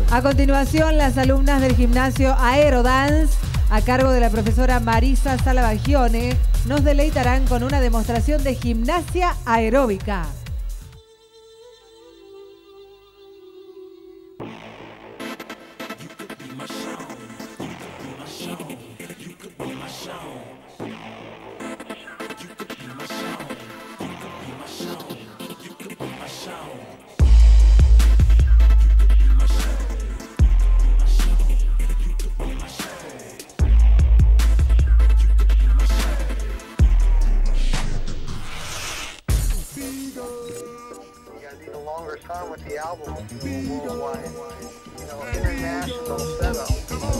A continuación, las alumnas del gimnasio Aerodance, a cargo de la profesora Marisa Salavagione, nos deleitarán con una demostración de gimnasia aeróbica. Time with the album, worldwide, international setup.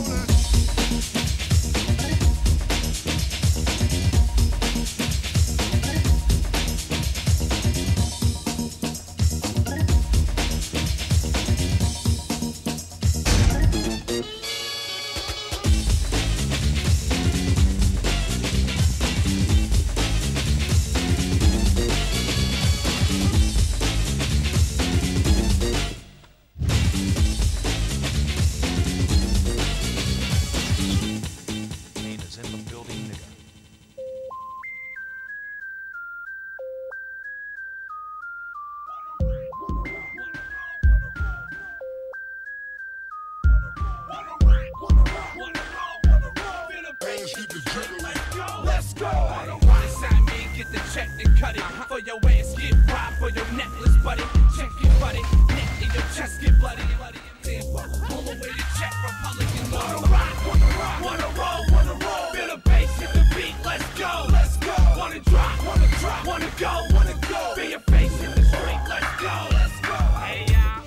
Let's go. Sign me and get the check and cut it. For your ass get robbed for your necklace, buddy. Check it, buddy. Neck in your chest get bloody. Pull away the check, Republican. Wanna rock, wanna roll. Feel the bass, hit the beat. Let's go. Wanna drop, wanna go. Feel your face hit the street. Let's go. Hey y'all,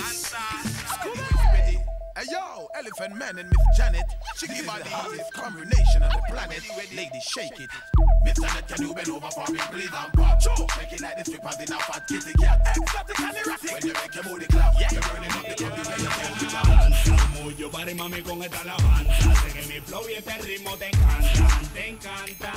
Hey yo, Elephant Man and Miss Janet. She gives the hottest combination on the planet. Ladies, shake it. Miss Janet, can you bend over for me, please? And pop. Shake it like the strippers in a fat kitty cat. Exotic and erratic. When you make your booty clap, you're burning up the club. Move your body, mami, con esta alabanza. Sé que mi flow y este ritmo te encanta.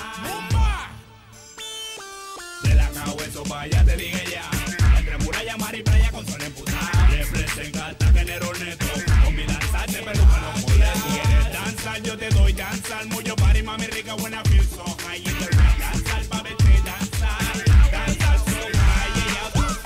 De la cabeza para allá te dije ya. Entre muralla, mar y playa con sol en puta. Representa hasta género neto. Con mi danza te peluca los boletos. Quieres danzar, yo te doy danzar. Mucho party, mami rica, buena feel so high. Y te voy a danzar pa' verte danzar. Danzar so high, yeah,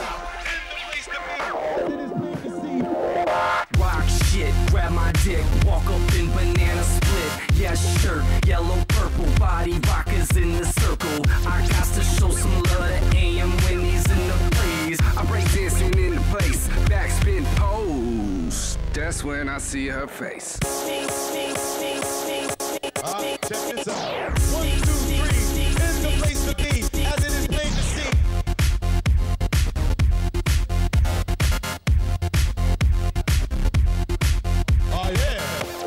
Rock shit, grab my dick, walk up in banana split. Yes, shirt, yellow, purple, body rockers in the circle. I got to show some love to AM when he's in the breeze. I break dancing in the place, backspin pose. That's when I see her face. Check this out. 1, 2, 3. Is the place to be, as it is plain to see. Oh yeah.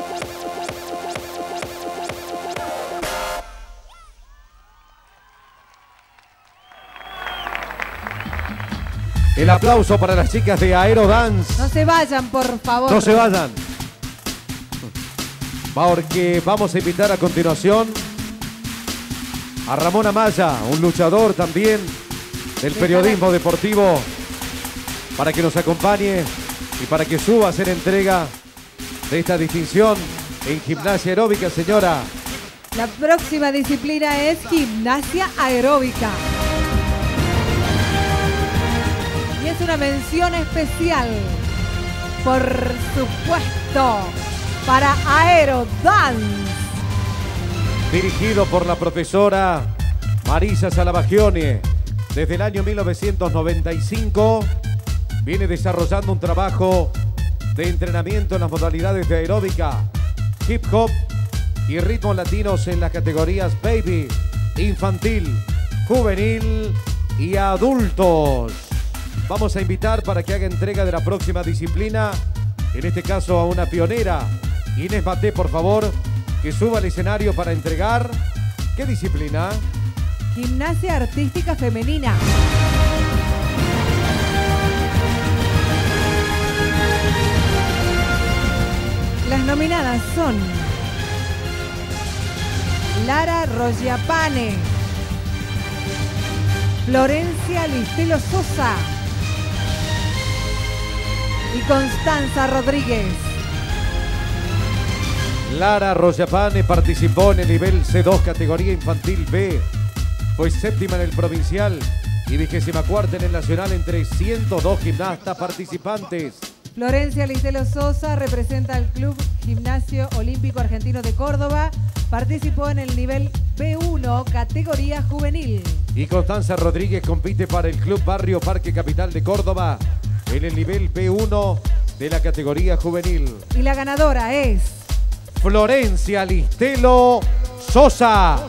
El aplauso para las chicas de Aerodance. No se vayan, por favor. No se vayan. Porque vamos a invitar a continuación a Ramón Amaya, un luchador también del periodismo deportivo, para que nos acompañe y para que suba a hacer entrega de esta distinción en gimnasia aeróbica, señora. La próxima disciplina es gimnasia aeróbica. Y es una mención especial, por supuesto, para Aerodance. Dirigido por la profesora Marisa Salavagione. Desde el año 1995 viene desarrollando un trabajo de entrenamiento en las modalidades de aeróbica, hip hop y ritmos latinos en las categorías baby, infantil, juvenil y adultos. Vamos a invitar para que haga entrega de la próxima disciplina, en este caso a una pionera. Inés Maté, por favor, que suba al escenario para entregar. ¿Qué disciplina? Gimnasia artística femenina. Las nominadas son Lara Rogliapane, Florencia Listelo Sosa, y Constanza Rodríguez. Lara Royapane participó en el nivel C2 categoría infantil B. Fue séptima en el provincial y 24ª en el nacional entre 102 gimnastas participantes. Florencia Listelo Sosa representa al Club Gimnasio Olímpico Argentino de Córdoba. Participó en el nivel B1 categoría juvenil. Y Constanza Rodríguez compite para el Club Barrio Parque Capital de Córdoba en el nivel B1 de la categoría juvenil. Y la ganadora es Florencia Listelo Sosa.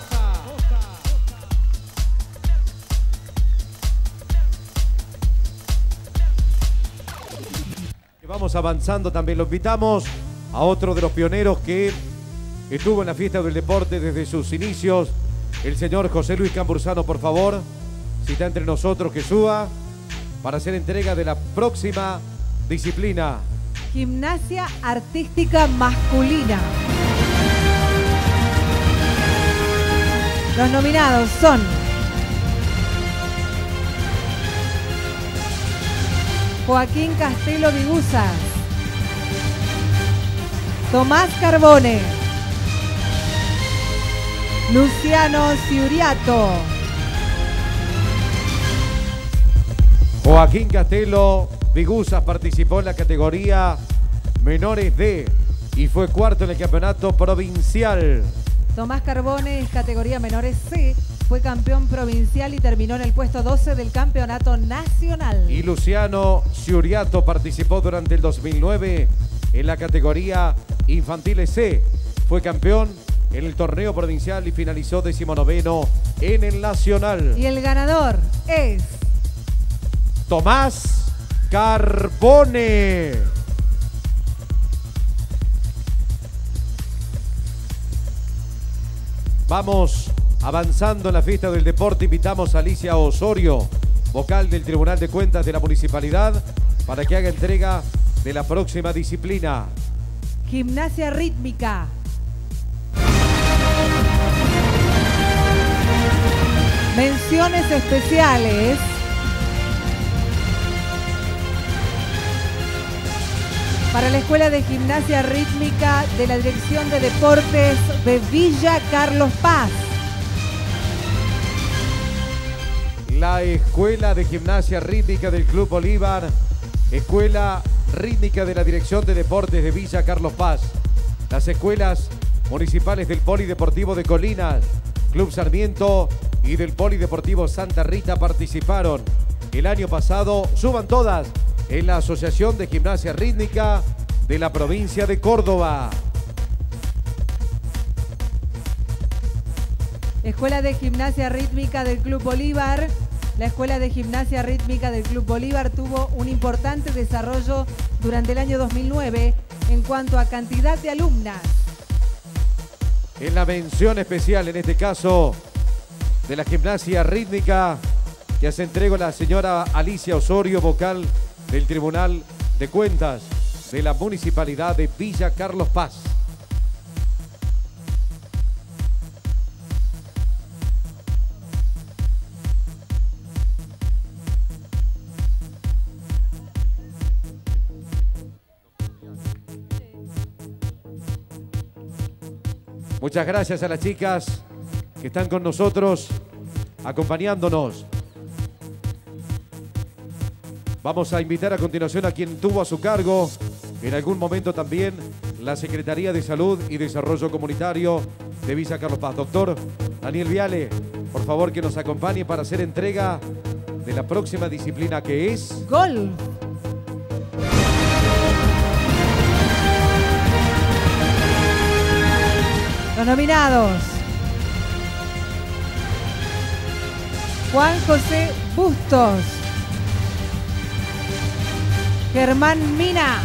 Vamos avanzando, también lo invitamos a otro de los pioneros que estuvo en la fiesta del deporte desde sus inicios, el señor José Luis Cambursano, por favor, si está entre nosotros, que suba para hacer entrega de la próxima disciplina. Gimnasia Artística Masculina. Los nominados son Joaquín Castelo Viguzas, Tomás Carbone, Luciano Ciuriato, Joaquín Castelo Viguzas participó en la categoría menores D y fue cuarto en el campeonato provincial. Tomás Carbone es categoría menores C, fue campeón provincial y terminó en el puesto 12 del campeonato nacional. Y Luciano Ciuriato participó durante el 2009 en la categoría infantiles C. Fue campeón en el torneo provincial y finalizó 19º en el nacional. Y el ganador es Tomás Carbone. Vamos avanzando en la fiesta del deporte. Invitamos a Alicia Osorio, vocal del Tribunal de Cuentas de la Municipalidad, para que haga entrega de la próxima disciplina. Gimnasia Rítmica. Menciones especiales para la Escuela de Gimnasia Rítmica de la Dirección de Deportes de Villa Carlos Paz. La Escuela de Gimnasia Rítmica del Club Bolívar, Escuela Rítmica de la Dirección de Deportes de Villa Carlos Paz. Las escuelas municipales del Polideportivo de Colinas, Club Sarmiento y del Polideportivo Santa Rita participaron el año pasado. Suban todas en la Asociación de Gimnasia Rítmica de la provincia de Córdoba. Escuela de Gimnasia Rítmica del Club Bolívar. La Escuela de Gimnasia Rítmica del Club Bolívar tuvo un importante desarrollo durante el año 2009 en cuanto a cantidad de alumnas. En la mención especial, en este caso, de la Gimnasia Rítmica, que hace entrega a la señora Alicia Osorio, vocal del Tribunal de Cuentas de la Municipalidad de Villa Carlos Paz. Muchas gracias a las chicas que están con nosotros, acompañándonos. Vamos a invitar a continuación a quien tuvo a su cargo en algún momento también la Secretaría de Salud y Desarrollo Comunitario de Villa Carlos Paz. Doctor Daniel Viale, por favor, que nos acompañe para hacer entrega de la próxima disciplina, que es Golf. Los nominados: Juan José Bustos, Germán Mina,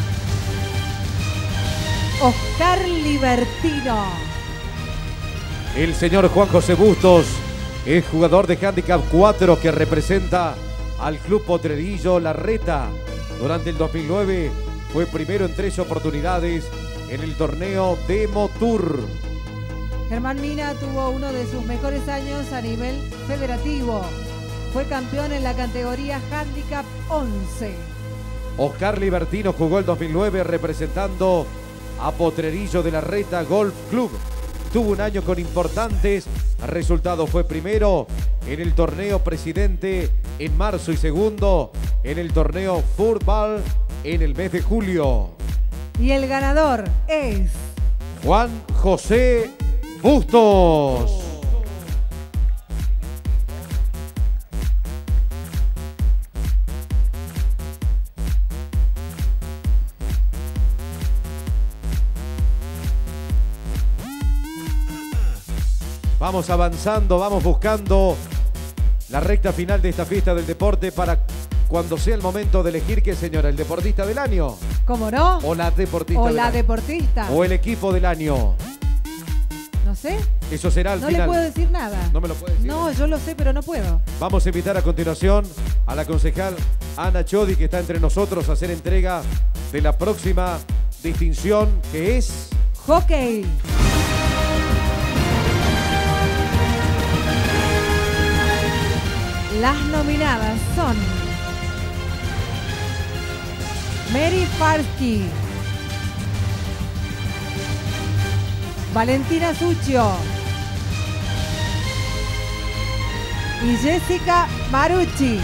Oscar Libertino. el señor Juan José Bustos, es jugador de Handicap 4 que representa al Club Potrerillo Larreta. Durante el 2009 fue primero en 3 oportunidades en el torneo Demo Tour. Germán Mina tuvo uno de sus mejores años a nivel federativo. Fue campeón en la categoría Handicap 11. Oscar Libertino jugó el 2009 representando a Potrerillo de la Reta Golf Club. Tuvo un año con importantes resultados. Fue primero en el torneo Presidente en marzo y segundo en el torneo Fútbol en el mes de julio. Y el ganador es Juan José Bustos. Vamos avanzando, vamos buscando la recta final de esta fiesta del deporte para cuando sea el momento de elegir, ¿qué, señora? ¿El deportista del año? ¿Cómo no? ¿O la deportista O del la año? deportista. ¿O el equipo del año? No sé. Eso será al No final. le puedo decir nada. ¿No me lo puede decir? No, yo lo sé, pero no puedo. Vamos a invitar a continuación a la concejal Ana Chodi, que está entre nosotros, a hacer entrega de la próxima distinción, que es... Hockey. Las nominadas son Mary Farsky, Valentina Succio y Jessica Marucci.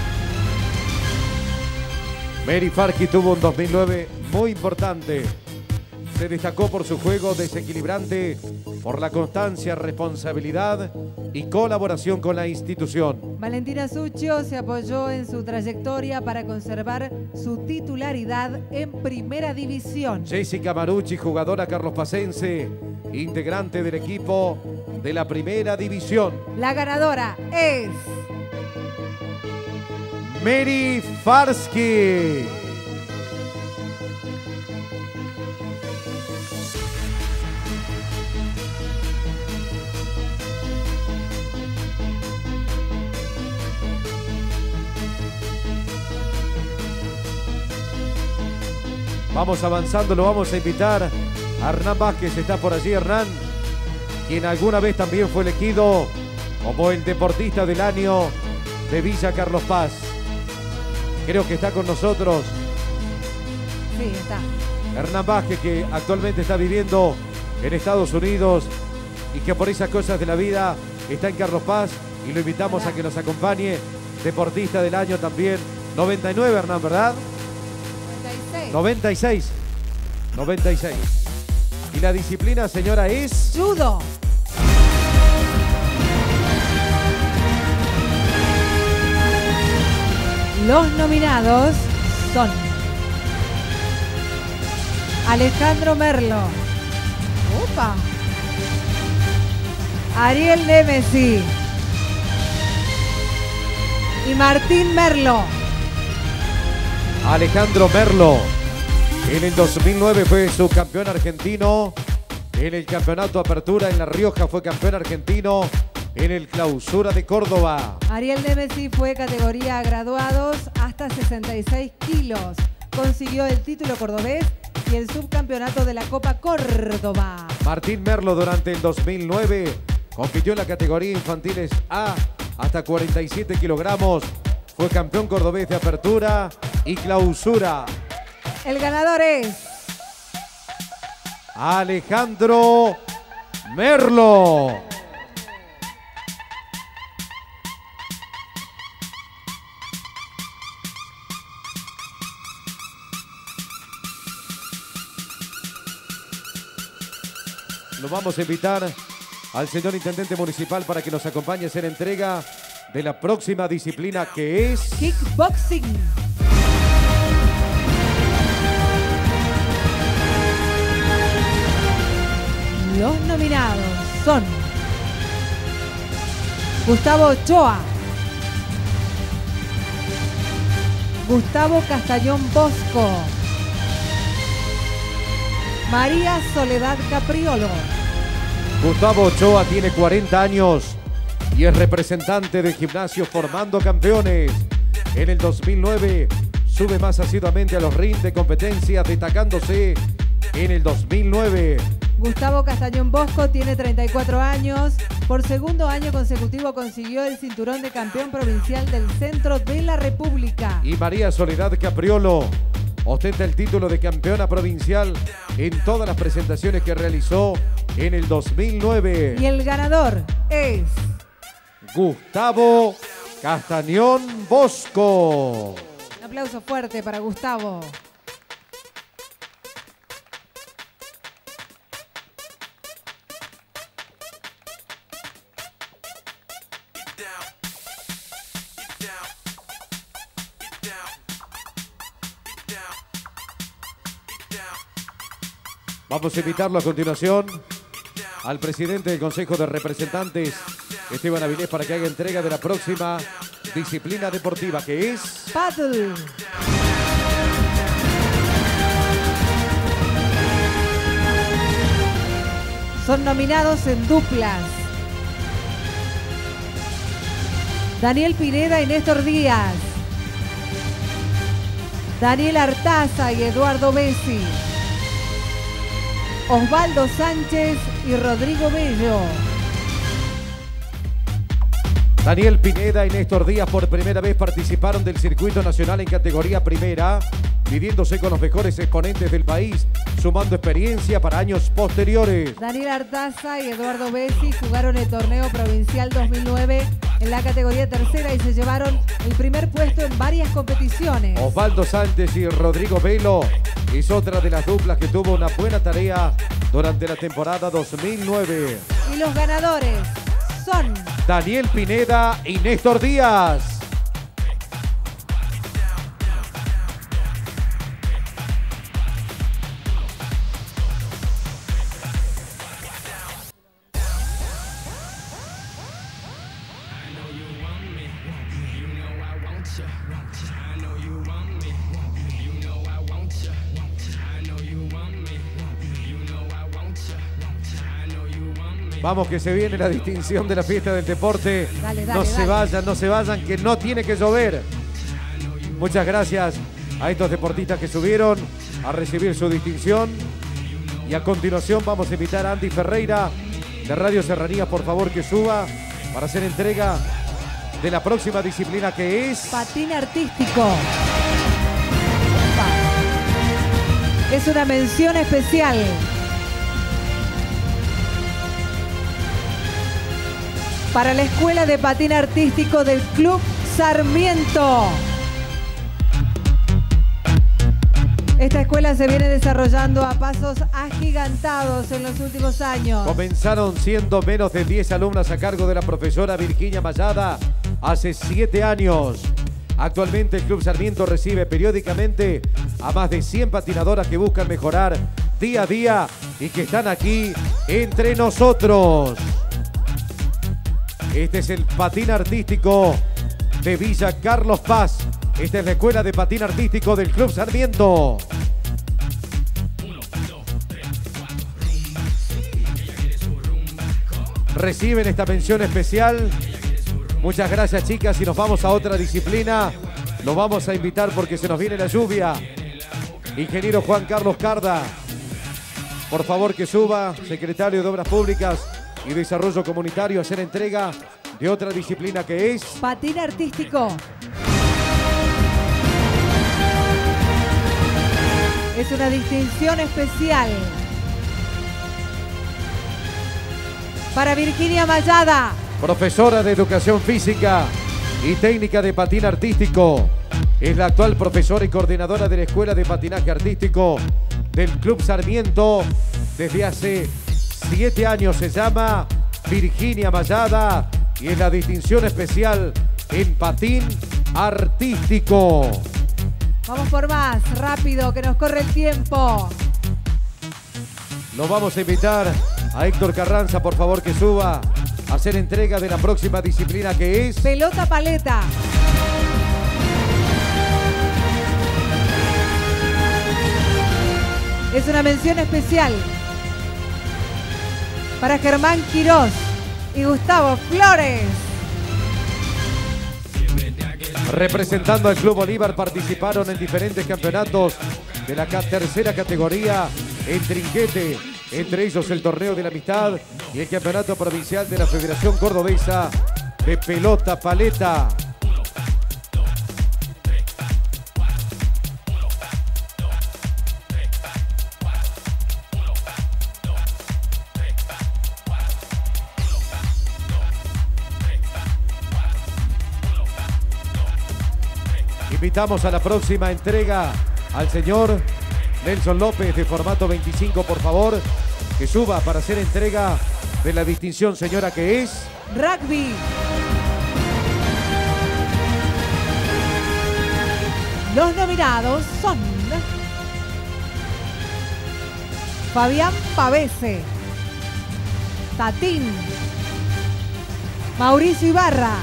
Mary Farki tuvo un 2009 muy importante. Se destacó por su juego desequilibrante, por la constancia, responsabilidad y colaboración con la institución. Valentina Succio se apoyó en su trayectoria para conservar su titularidad en Primera División. Jessica Marucci, jugadora carlospacense, integrante del equipo de la Primera División. La ganadora es Mary Farsky. Vamos avanzando, lo vamos a invitar a Hernán Vázquez, está por allí Hernán, quien alguna vez también fue elegido como el deportista del año de Villa Carlos Paz. Creo que está con nosotros Sí, está. Hernán Vázquez, que actualmente está viviendo en Estados Unidos y que por esas cosas de la vida está en Carlos Paz, y lo invitamos a que nos acompañe, deportista del año también, 99 Hernán, ¿verdad? 96. 96. Y la disciplina, señora, es... Judo. Los nominados son Alejandro Merlo. ¡Opa! Ariel Nemesi. Y Martín Merlo. Alejandro Merlo. En el 2009 fue subcampeón argentino. En el campeonato Apertura en La Rioja fue campeón argentino. En el Clausura de Córdoba. Ariel Nemesi fue categoría graduados hasta 66 kilos. Consiguió el título cordobés y el subcampeonato de la Copa Córdoba. Martín Merlo durante el 2009 compitió en la categoría infantiles A hasta 47 kilogramos. Fue campeón cordobés de Apertura y Clausura. El ganador es Alejandro Merlo. Lo vamos a invitar al señor intendente municipal para que nos acompañe a hacer entrega de la próxima disciplina, que es... kickboxing. Los nominados son Gustavo Ochoa, Gustavo Castañón Bosco, María Soledad Capriolo. Gustavo Ochoa tiene 40 años y es representante del gimnasio Formando Campeones. En el 2009 sube más asiduamente a los rings de competencia, destacándose en el 2009 Gustavo Castañón Bosco tiene 34 años. Por segundo año consecutivo consiguió el cinturón de campeón provincial del centro de la República. Y María Soledad Capriolo ostenta el título de campeona provincial en todas las presentaciones que realizó en el 2009. Y el ganador es Gustavo Castañón Bosco. un aplauso fuerte para Gustavo. Vamos a invitarlo a continuación al presidente del Consejo de Representantes, Esteban Avilés, para que haga entrega de la próxima disciplina deportiva, que es Paddle. Son nominados en duplas Daniel Pineda y Néstor Díaz, Daniel Artaza y Eduardo Bessi, Osvaldo Sánchez y Rodrigo Bello. Daniel Pineda y Néstor Díaz por primera vez participaron del circuito nacional en categoría primera, midiéndose con los mejores exponentes del país, sumando experiencia para años posteriores. Daniel Artaza y Eduardo Bessi jugaron el torneo provincial 2009 en la categoría tercera y se llevaron el primer puesto en varias competiciones. Osvaldo Sánchez y Rodrigo Velo es otra de las duplas que tuvo una buena tarea durante la temporada 2009. Y los ganadores son Daniel Pineda y Néstor Díaz. Vamos que se viene la distinción de la fiesta del deporte. Dale, no se vayan, que no tiene que llover. Muchas gracias a estos deportistas que subieron a recibir su distinción. Y a continuación vamos a invitar a Andy Ferreira de Radio Serranía, por favor, que suba para hacer entrega de la próxima disciplina, que es patín artístico. Es una mención especial para la Escuela de Patín Artístico del Club Sarmiento. Esta escuela se viene desarrollando a pasos agigantados en los últimos años. Comenzaron siendo menos de 10 alumnas a cargo de la profesora Virginia Mayada hace 7 años. Actualmente el Club Sarmiento recibe periódicamente a más de 100 patinadoras que buscan mejorar día a día y que están aquí entre nosotros. Este es el patín artístico de Villa Carlos Paz. Esta es la escuela de patín artístico del Club Sarmiento. Reciben esta mención especial. Muchas gracias, chicas, y nos vamos a otra disciplina. Los vamos a invitar porque se nos viene la lluvia. Ingeniero Juan Carlos Carda, por favor que suba, secretario de Obras Públicas y Desarrollo Comunitario, a hacer entrega de otra disciplina, que es patín artístico. Es una distinción especial para Virginia Mayada, profesora de Educación Física y Técnica de Patín Artístico. Es la actual profesora y coordinadora de la Escuela de Patinaje Artístico del Club Sarmiento desde hace 7 años. Se llama Virginia Mayada y es la distinción especial en patín artístico. Vamos por más, rápido, que nos corre el tiempo. Nos vamos a invitar a Héctor Carranza, por favor, que suba a hacer entrega de la próxima disciplina, que es pelota paleta. Es una mención especial para Germán Quirós y Gustavo Flores. Representando al Club Bolívar, participaron en diferentes campeonatos de la tercera categoría en trinquete, entre ellos el torneo de la amistad y el campeonato provincial de la Federación Cordobesa de Pelota Paleta. Invitamos a la próxima entrega al señor Nelson López de formato 25, por favor, que suba para hacer entrega de la distinción, señora, que es... Rugby. Los nominados son Fabián Pavese, Tatín, Mauricio Ibarra,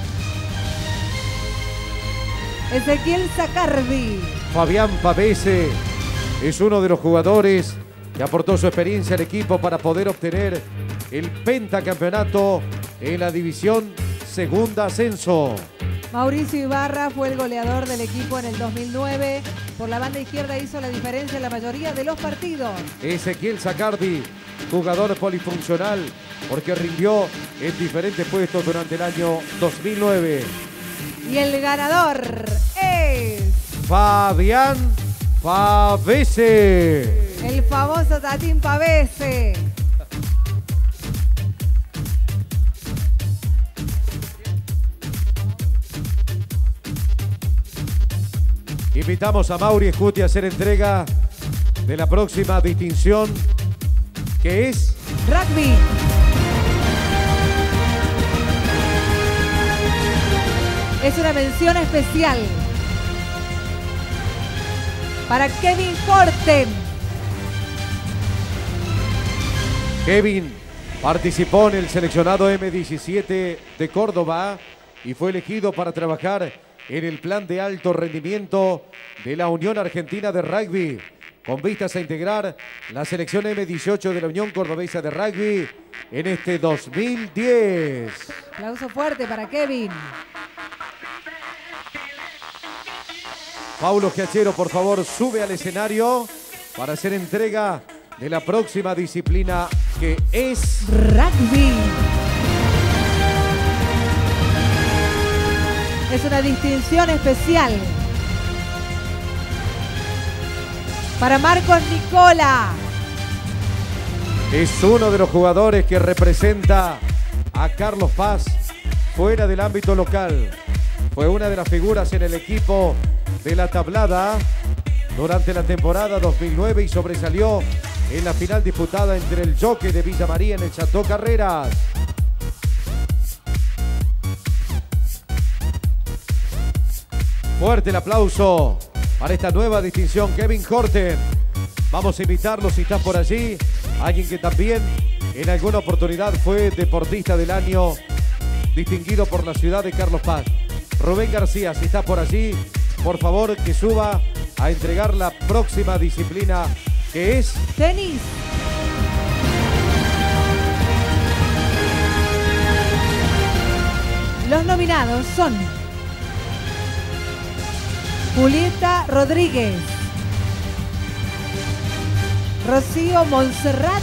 Ezequiel Zacardi. Fabián Pavese es uno de los jugadores que aportó su experiencia al equipo para poder obtener el pentacampeonato en la división segunda ascenso. Mauricio Ibarra fue el goleador del equipo en el 2009. Por la banda izquierda hizo la diferencia en la mayoría de los partidos. Ezequiel Zacardi, jugador polifuncional, porque rindió en diferentes puestos durante el año 2009. Y el ganador es... Fabián Pavese. el famoso Tatín Pavese. Invitamos a Mauri Escuti a hacer entrega de la próxima distinción, que es... Rugby. Es una mención especial para Kevin Horten. Kevin participó en el seleccionado M17 de Córdoba y fue elegido para trabajar en el plan de alto rendimiento de la Unión Argentina de Rugby, con vistas a integrar la selección M18 de la Unión Cordobesa de Rugby en este 2010. Aplauso fuerte para Kevin. Paulo Giachero, por favor, sube al escenario para hacer entrega de la próxima disciplina, que es... Rugby. Es una distinción especial para Marcos Nicola. Es uno de los jugadores que representa a Carlos Paz fuera del ámbito local. Fue una de las figuras en el equipo de la tablada durante la temporada 2009 y sobresalió en la final disputada entre el Jockey de Villa María en el Chateau Carreras. Fuerte el aplauso para esta nueva distinción, Kevin Horten. Vamos a invitarlo, si estás por allí, alguien que también en alguna oportunidad fue deportista del año, distinguido por la ciudad de Carlos Paz. Rubén García, si estás por allí, por favor que suba a entregar la próxima disciplina, que es... Tenis. Los nominados son Julieta Rodríguez, Rocío Montserrat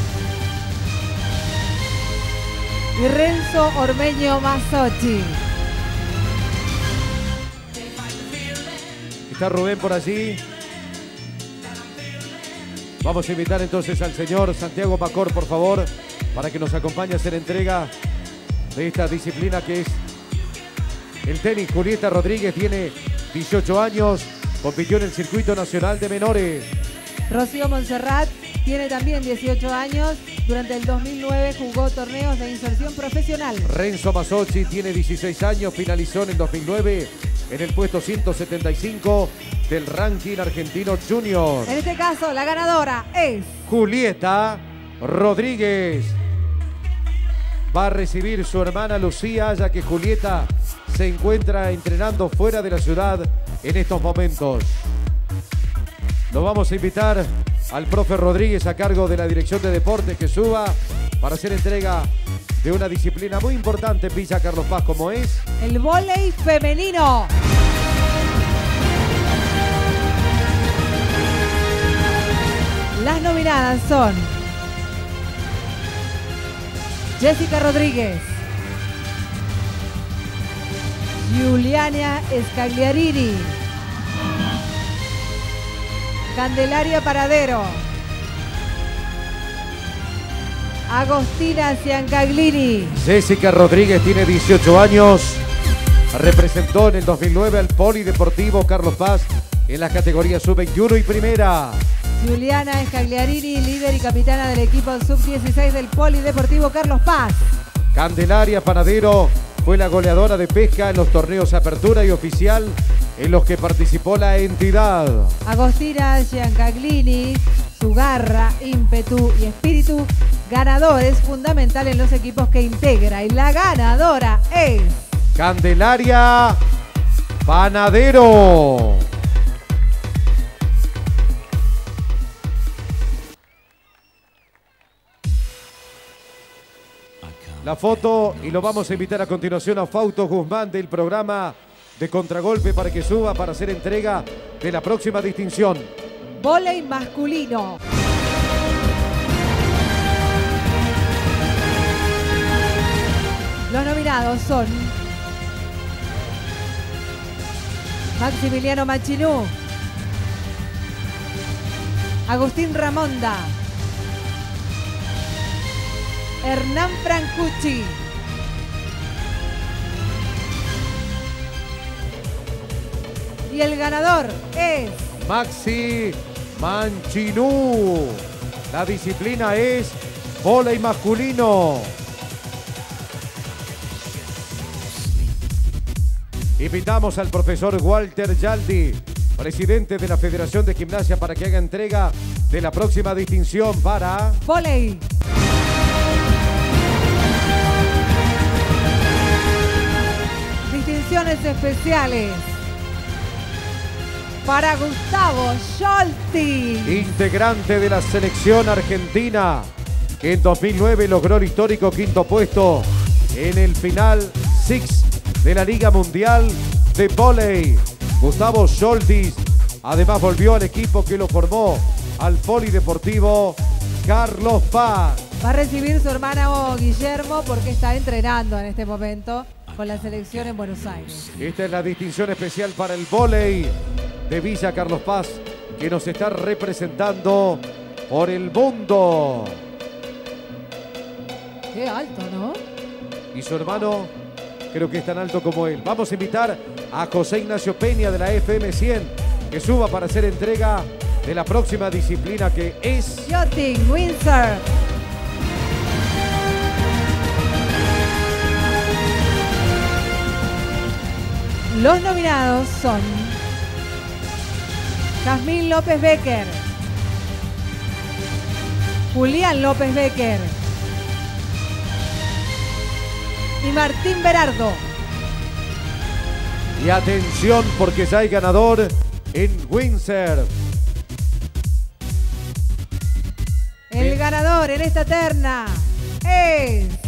y Renzo Ormeño Masochi. Está Rubén por allí. Vamos a invitar entonces al señor Santiago Macor, por favor, para que nos acompañe a hacer entrega de esta disciplina, que es el tenis. Julieta Rodríguez tiene 18 años, compitió en el circuito nacional de menores. Rocío Montserrat tiene también 18 años. Durante el 2009 jugó torneos de inserción profesional. Renzo Masochi tiene 16 años, finalizó en el 2009 en el puesto 175 del ranking argentino junior. En este caso, la ganadora es Julieta Rodríguez. Va a recibir su hermana Lucía, ya que Julieta se encuentra entrenando fuera de la ciudad en estos momentos. Lo vamos a invitar al profe Rodríguez, a cargo de la Dirección de Deportes, que suba para hacer entrega de una disciplina muy importante en Villa Carlos Paz, como es el vóley femenino. Las nominadas son Jessica Rodríguez. Giuliana Scagliarini. Candelaria Paradero. Agostina Ciancaglini. Jessica Rodríguez tiene 18 años. Representó en el 2009 al Polideportivo Carlos Paz en las categorías sub-21 y primera. Giuliana Scagliarini, líder y capitana del equipo sub-16 del Polideportivo Carlos Paz. Candelaria Panadero fue la goleadora de pesca en los torneos Apertura y Oficial en los que participó la entidad. Agostina Ciancaglini, su garra, ímpetu y espíritu ganador es fundamental en los equipos que integra. Y la ganadora es... Candelaria Panadero. La foto, y lo vamos a invitar a continuación a Fausto Guzmán del programa de Contragolpe para que suba para hacer entrega de la próxima distinción. Vóley masculino. Los nominados son Maximiliano Machinú, Agustín Ramonda, Hernán Francucci, y el ganador es Maxi Manchinú. La disciplina es vóley masculino. Invitamos al profesor Walter Yaldi, presidente de la Federación de Gimnasia, para que haga entrega de la próxima distinción para... vóley. Distinciones especiales para Gustavo Scholti, integrante de la selección argentina, que en 2009 logró el histórico quinto puesto en el final six de la Liga Mundial de Vóley. Gustavo Scholti además volvió al equipo que lo formó, al Polideportivo Carlos Paz. Va a recibir su hermano Guillermo porque está entrenando en este momento con la selección en Buenos Aires. Esta es la distinción especial para el vóley de Villa Carlos Paz, que nos está representando por el mundo. Qué alto, ¿no? Y su hermano creo que es tan alto como él. Vamos a invitar a José Ignacio Peña de la FM 100 que suba para hacer entrega de la próxima disciplina, que es... Yachting Windsor. Los nominados son Jazmín López Becker, Julián López Becker y Martín Berardo. Y atención, porque ya hay ganador en Windsor. El ganador en esta terna es...